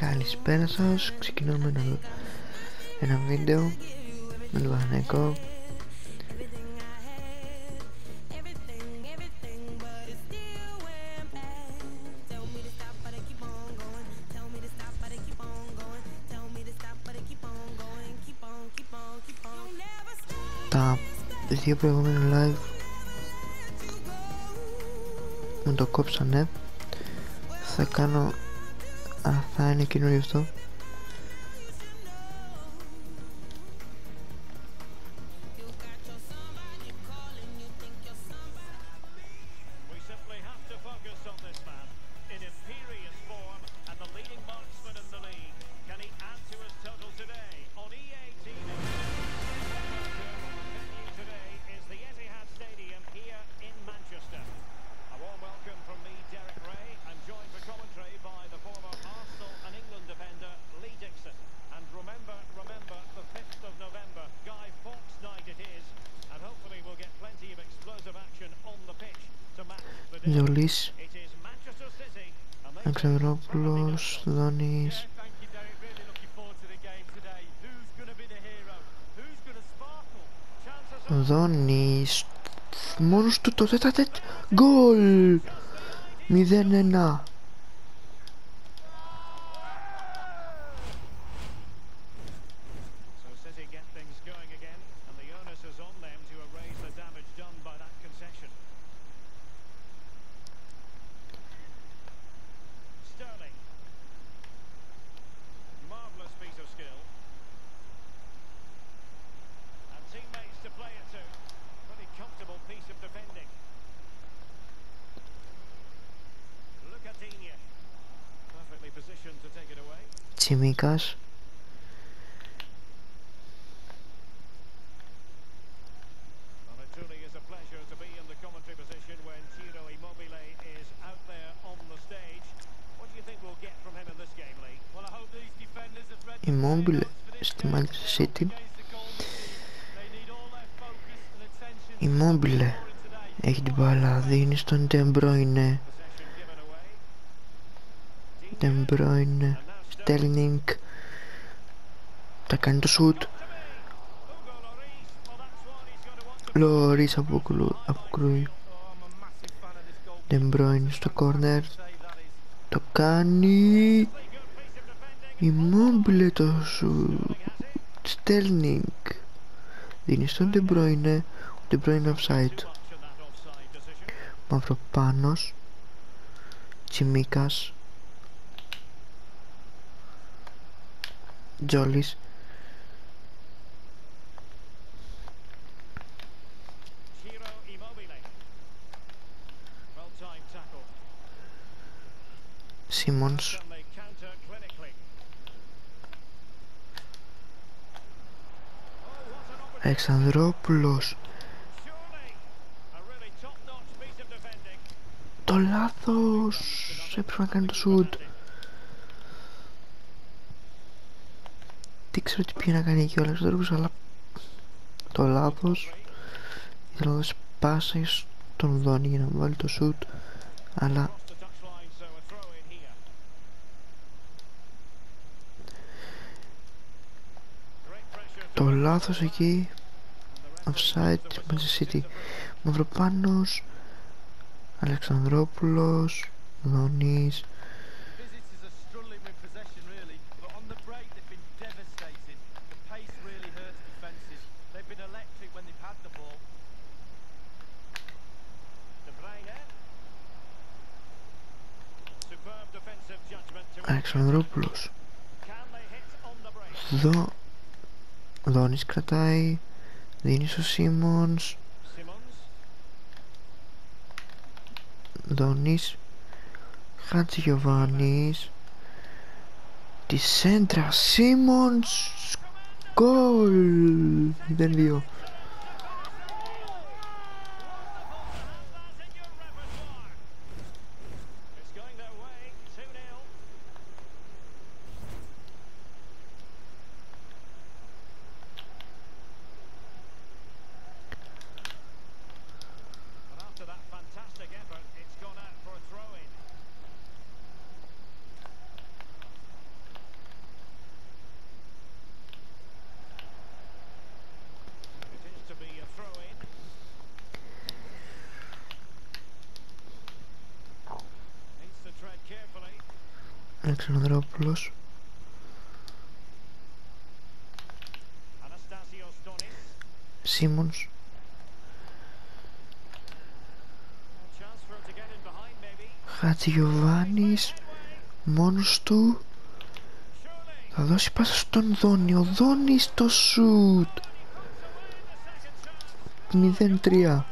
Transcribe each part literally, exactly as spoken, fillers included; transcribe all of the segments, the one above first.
Καλησπέρα σας, ξεκινάμε ένα, ένα βίντεο με τον Παναθηναϊκό. Τα δύο προηγούμενα live μου το κόψανε. Θα κάνω, α, θα είναι καινούριο αυτό. Γιολής, Αλεξανδρόπουλος, Δόνης, Δόνης, μόνος του το τέταρτο γκολ, μηδέν ένα. Τσιμίκας, Immobile στη Manchester City. Immobile έχει την μπάλα, δίνει στον De Bruyne. De Bruyne, Sterling, θα κάνει το σουτ. Λωρίς αποκρούει. De Bruyne στο corner, το κάνει. Immobile το σουτ. Sterling δίνει στον De Bruyne. De Bruyne offside. Μαυροπάνος, Τσιμίκας, Τζόλης, Σίμονς, Αλεξανδρόπουλος, το λάθος, έπρεπε να κάνει το σουτ. Τι ξέρω τι πήγε να κάνει εκεί ο Αλεξανδρόπουλος, αλλά το λάθος. Ήθελα να δώσει πάσα στον Δόνη για να βάλει το σουτ, αλλά το λάθος εκεί. Offside, Manchester City. Μαυροπάνος, Αλεξανδρόπουλος, Δόνης. Αλεξανδρόπουλος, Δο... Δόνης κρατάει, δίνει στο Σίμονς. Δόνης, Χατζηγιοβάνης, τη σέντρα, Σίμονς, γκολ, μηδέν δύο. Αλεξανδρόπουλος. Σίμονς. Χατζηγιοβάνης μόνος του. Θα δώσει πάσα στον Δόνη. Ο Δόνης το σουτ. μηδέν τρία.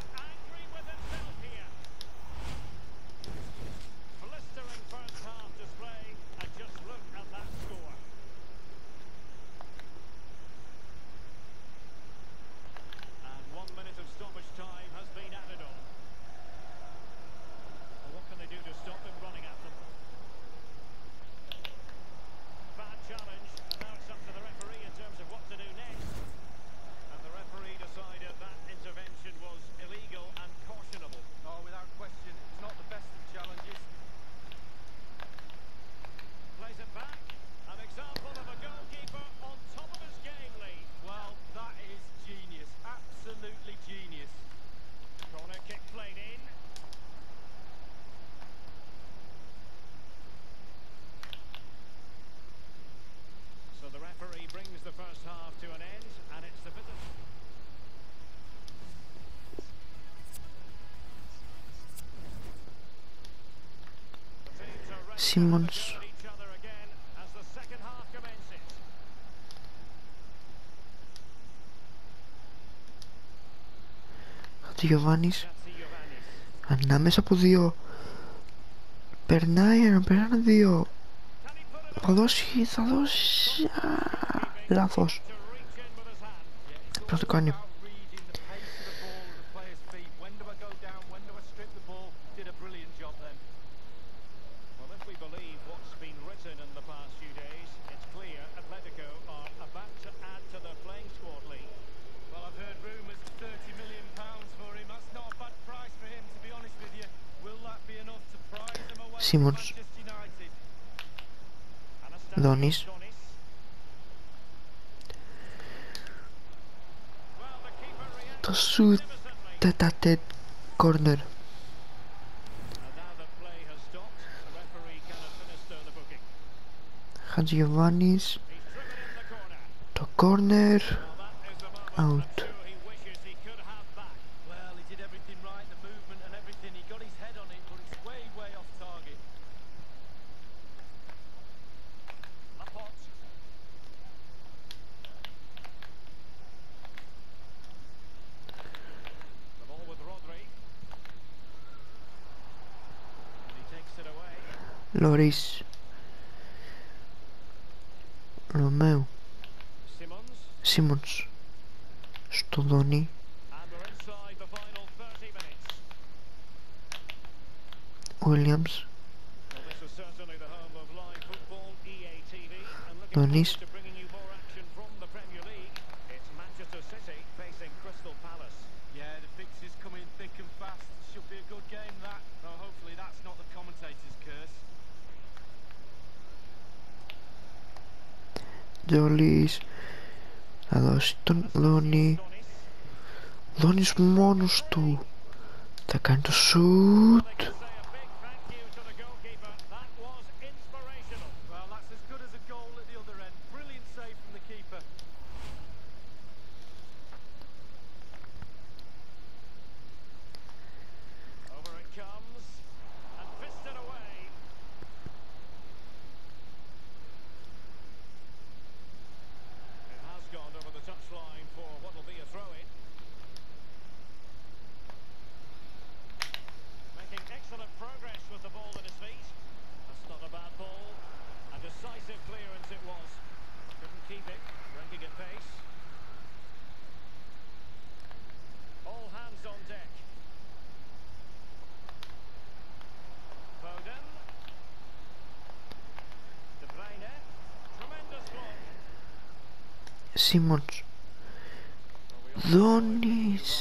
Σίμονς. Χατζηγιοβάνης. Ανάμεσα από δύο. Περνάει ένα, περνάνε δύο. Θα δώσει, θα δώσει. Α, λάθος. Πώς το κάνει. Σίμονς. Δόνης. Το σουτ τετατέτ κόρνερ. Χατζηγιοβάνης. Το κόρνερ. Out. Λωρίς. Ρωμαίου. Σίμονς. Στο Δόνη. Williams. Δόνης. Τζόλης. Θα δώσει τον Δόνη. Δόνης μόνος του. Θα κάνει το σουτ. Σίμονς. Δόνης.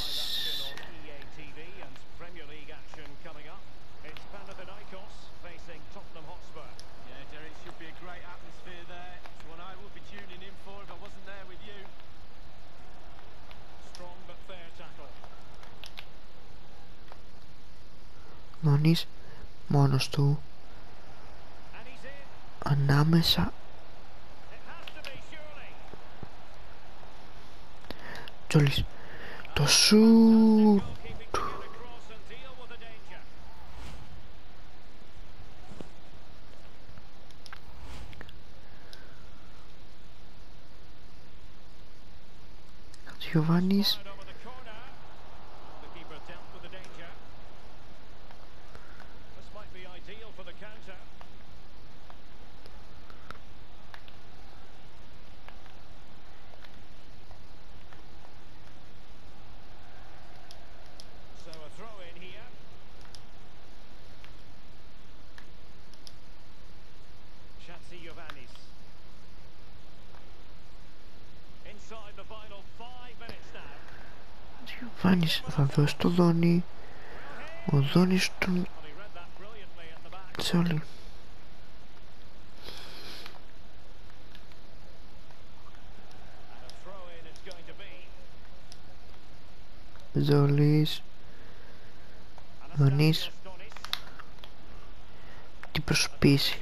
Δόνης μόνος του. ανάμεσα. Τζόλις, το σουτ. Γιωβάνης. Γιωβάνης θα δώσει το Δόνι. Ο Δόνις τον Τζόλι. Τζόλις. Δονής. Τι προσπίσει.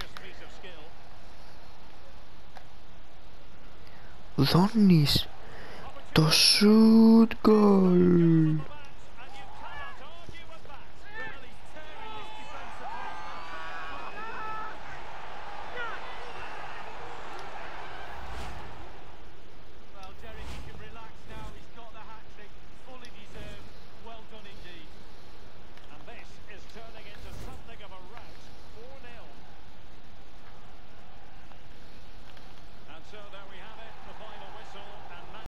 Δόνις. Το σουτ γκολ.